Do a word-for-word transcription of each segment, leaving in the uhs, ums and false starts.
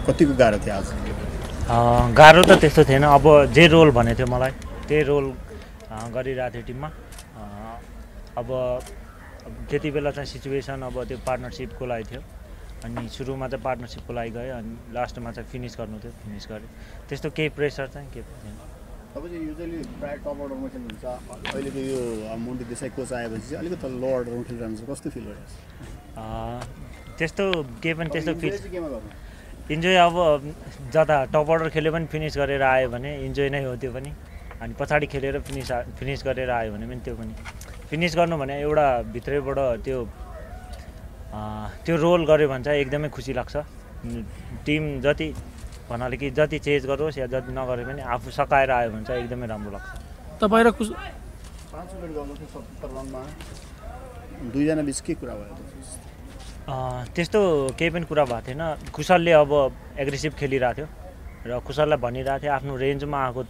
कतिको गाह्रो थियो आज? गाह्रो त त्यस्तो थिएन। अब जे रोल भनेको थियो मलाई त्यही रोल गरिरहेको थियो टिममा। अब त्यति बेला चाहिँ सिचुएसन अब त्यो पार्टनरसिपको लागि थियो अनि सुरुमा चाहिँ पार्टनरसिपको लागि गयो अनि लास्टमा चाहिँ फिनिस गर्नु थियो, फिनिस गरेँ। त्यस्तो केही प्रेसर चाहिँ केही थिएन। अब चाहिँ युजली प्रायः टप अर्डरमा खेल्नुहुन्छ, अहिलेको यो मोन्टी देसाई कोच आएपछि चाहिँ अलिकति लो अर्डरमा खेलिरहन्छ, कस्तो फिल भइरहेको छ? त्यस्तो केही पनि त्यस्तो फिल इन्जोय अब जता टप अर्डर खेल्यो पनि फिनिस गरेर आयो भने इन्जोय नै हो त्यो पनि। अनि पछाडि खेलेर फिनिस फिनिस गरेर आयो भने पनि त्यो पनि फिनिस गर्नु भने एउटा भित्रैबाट त्यो त्यो रोल गऱ्यो भने चाहिँ एकदमै खुसी लाग्छ। टिम जति भन्नाले कि जति चेज गरोस् या जति नगरे पनि आफू सकाएर आयो भने चाहिँ एकदमै राम्रो लाग्छ। तपाईँ र पाँच विकेट गर्नु थियो सत्तर रनमा, दुईजना बिच के कुरा भयो? त्यस्तो केही पनि कुरा भएको थिएन। कुशलले अब एग्रेसिभ खेलिरहेको थियो र कुशललाई भनिरहेको थियो आफ्नो रेन्जमा आएको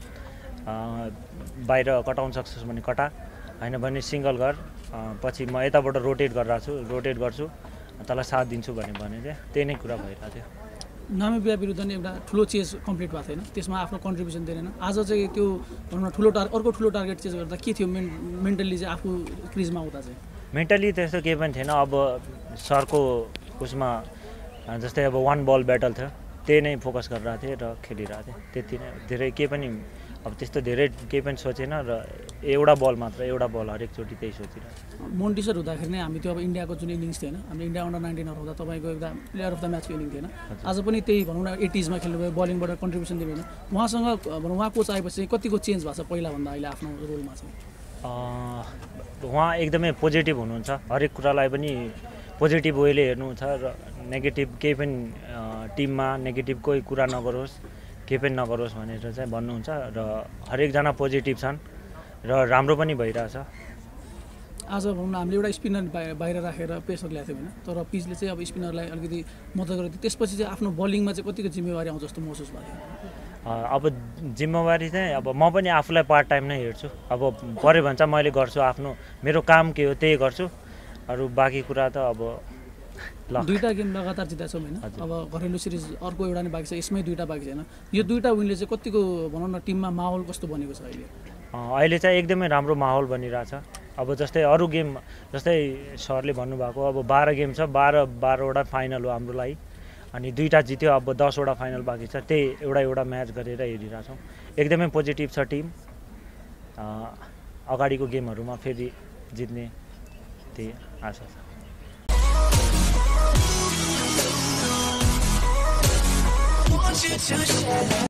बाहिर कटाउन सक्छस् भने कटा, होइन भने सिङ्गल गर, पछि म यताबाट रोटेट गरिरहेको छु रोटेट गर्छु तँलाई साथ दिन्छु भने भने चाहिँ त्यही नै कुरा भइरहेको थियो। नामिबिया विरुद्ध नि एउटा ठुलो चेज कम्प्लिट भएको थिएन, त्यसमा आफ्नो कन्ट्रिब्युसन दिएन। आज चाहिँ त्यो भनौँ न ठुलो टार्गेट अर्को ठुलो टार्गेट चेज गर्दा के थियो मेन मेन्टल्ली चाहिँ आफू क्रिजमा आउँदा चाहिँ? मेन्टली त्यस्तो केही पनि थिएन। अब सरको उसमा जस्तै अब वान बल ब्याटल थियो त्यही नै फोकस गरिरहेको थिएँ र खेलिरहेको थिएँ, त्यति नै। धेरै केही पनि अब त्यस्तो धेरै केही पनि सोचेन र एउटा बल मात्र एउटा बल हरेकचोटि त्यही सोचिरहेको। मोन्टी सर हुँदाखेरि नै हामी त्यो अब इन्डियाको जुन इनिङ्स थियो होइन, हामीले इन्डिया अन्डर नाइन्टिनहरू हुँदा तपाईँको एउटा प्लेयर अफ द म्याचको इनिङ थिएन। आज पनि त्यही भनौँ न एटिजमा खेल्नुभयो, बलिङबाट कन्ट्रिब्युसन दिनु होइन। उहाँसँग भनौँ उहाँ कोच आएपछि कतिको चेन्ज भएको छ पहिलाभन्दा अहिले आफ्नो रोलमा चाहिँ? उहाँ एकदमै पोजिटिभ हुनुहुन्छ, हरेक कुरालाई पनि पोजिटिभ वेले हेर्नुहुन्छ र नेगेटिभ केही पनि टिममा नेगेटिभ कोही कुरा नगरोस् केही पनि नगरोस् भनेर चाहिँ भन्नुहुन्छ र हरेकजना पोजिटिभ छन् र राम्रो पनि भइरहेछ। आज भनौँ न हामीले एउटा स्पिनर बाहिर राखेर पेसर ल्याएको थियो होइन, तर पिचले चाहिँ अब स्पिनरलाई अलिकति मद्दत गरेको थियो। त्यसपछि चाहिँ आफ्नो बलिङमा चाहिँ कतिको जिम्मेवारी आउँछ जस्तो महसुस भयो? अब जिम्मेवारी चाहिँ अब म पनि आफूलाई पार्ट टाइम नै हेर्छु। अब पऱ्यो भने चाहिँ मैले गर्छु, आफ्नो मेरो काम के हो त्यही गर्छु, अरू बाँकी कुरा त अब ल। दुईवटा गेम लगातार जिताएको छौँ होइन, अब घरेलु सिरिज अर्को एउटा नै बाँकी छ, यसमै दुईवटा बाँकी छैन। यो दुईवटा विनले चाहिँ कतिको भनौँ न टिममा माहौल कस्तो बनेको छ अहिले? अहिले चाहिँ एकदमै राम्रो माहौल बनिरहेछ। अब जस्तै अरू गेम जस्तै सरले भन्नुभएको अब बाह्र गेम छ, बाह्र बाह्रवटा फाइनल हो हाम्रो लागि अनि दुईवटा जित्यो, अब दसवटा फाइनल बाँकी छ, त्यही एउटा एउटा म्याच गरेर हेरिरहेछौँ। एकदमै पोजिटिभ छ टिम, अगाडिको गेमहरूमा फेरि जित्ने त्यही आशा छ।